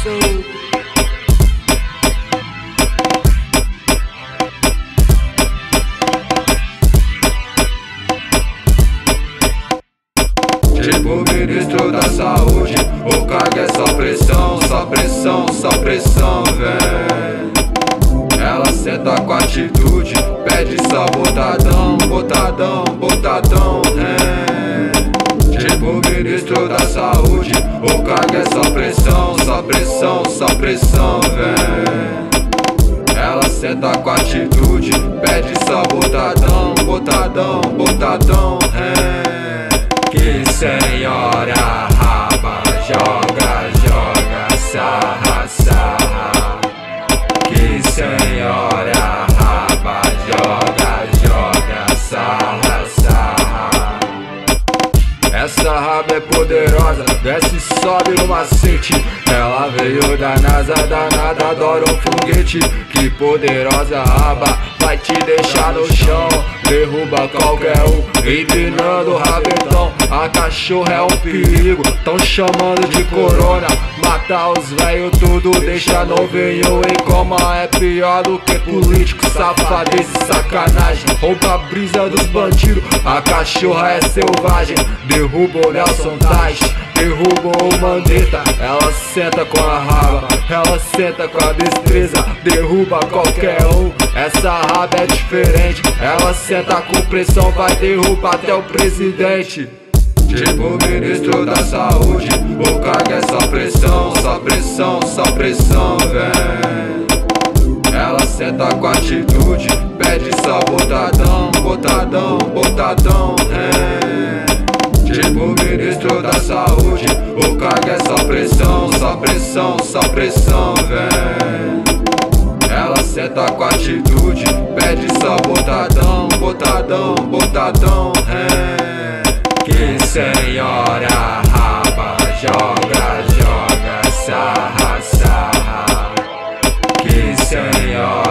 sou. Tipo ministro da saúde, o cargo é só pressão, só pressão, só pressão, vem. Ela senta com atitude, pede só botadão, botadão, botadão, Tipo ministro da saúde, o cargo é só pressão, só pressão, só pressão, vem. Ela senta com atitude, pede só botadão, botadão, botadão, Que senhora raba, joga, joga, sarra, sarra. Que senhora raba, joga, joga, sarra, sarra. Essa raba é poderosa, desce e sobe no macete. Ela veio da NASA, danada, adora um foguete. Que poderosa raba, vai te deixar no chão. Derruba qualquer um, empinando o rabetão. A cachorra é um perigo, tão chamando de corona. Matar os velhos tudo, deixa novinho em coma. É pior do que político, safadeza e sacanagem. Rouba a brisa dos bandidos, a cachorra é selvagem. Derruba o Nelson Tais, derruba o Mandetta. Ela senta com a raba, ela senta com a destreza. Derruba qualquer um, essa raba é diferente. Ela senta com pressão, vai derrubar até o presidente. Tipo ministro da saúde, o cargo é só pressão, só pressão, só pressão, vem. Ela senta com atitude, pede só botadão, botadão, botadão, Tipo ministro da saúde, o cargo é só pressão, só pressão, só pressão, vem. Ela senta com atitude, pede só botadão, botadão, botadão, Que senhora raba, joga, joga, sarra, sarra. Que senhora